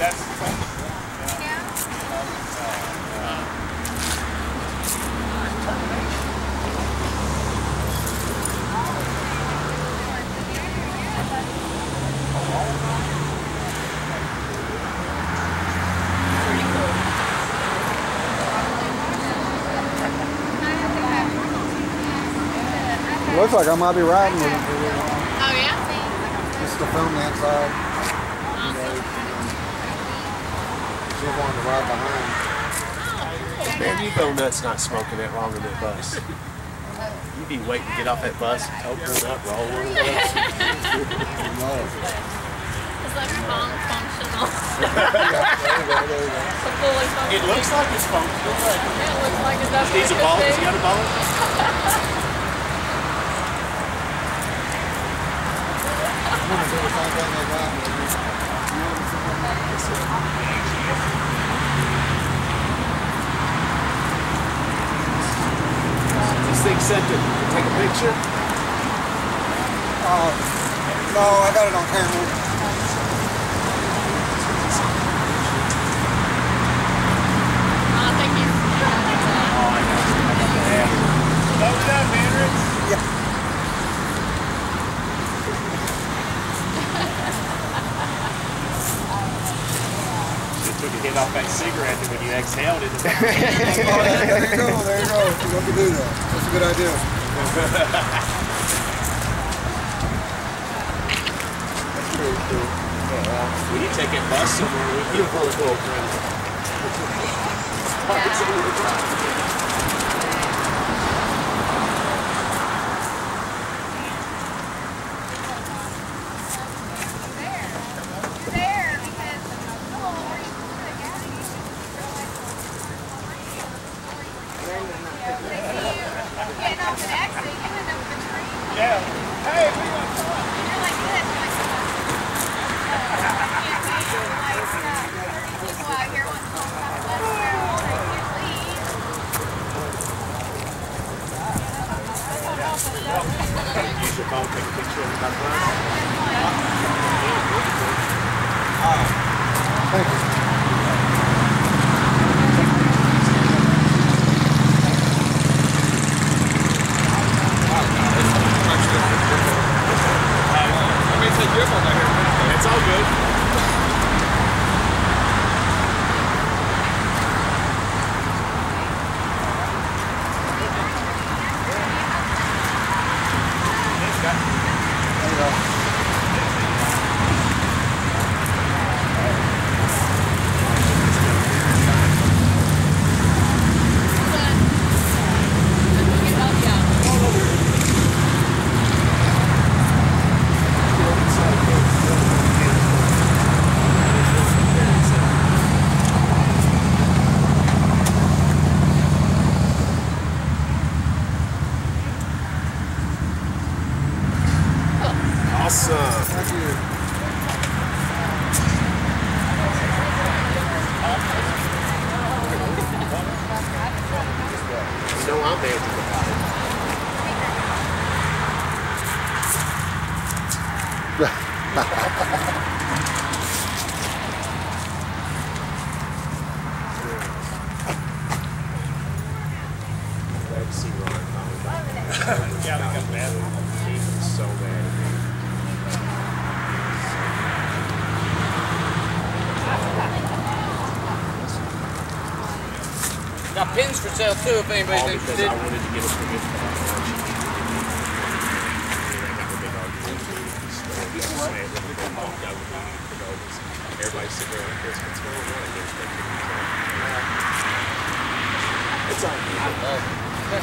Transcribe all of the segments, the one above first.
It looks like I might be riding with him. Oh, yeah? Just to film the inside. She'll want to ride behind. Man, you go nuts not smoking that long in that bus. You be waiting to get off that bus, open it up, roll one of those. It's like functional. It looks like it's functional. It looks like it does. Needs a ball. Does he got a ball? This thing set to take a picture? No, I got it on camera. Thank you. Slow it up, Hendrix. Yeah. Took a hit off that cigarette when you exhaled it. There you go, there you go. You have to do that. That's a good idea. That's pretty cool. When you take that bus somewhere, we can pull it over. Yeah. Hey, what do you want to talk? You're like this. People out here want to talk about the bus. They can't leave. Use your phone, take a picture of the bus. Thank you. It's all good. Awesome. Thank you. You know I'm there to about Glad to see Ron finally. Yeah, I got bad. He was so bad. Got pins for sale too if anybody's All because interested. I wanted to get us permission to have lunch. Everybody's sitting there like this. What's going on? It's on me. I love it.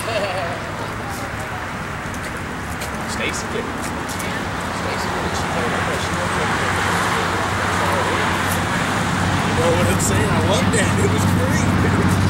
Stacy did it. Stacy did it. She told me that she wanted to. You know what I'm saying? I love that. It was great.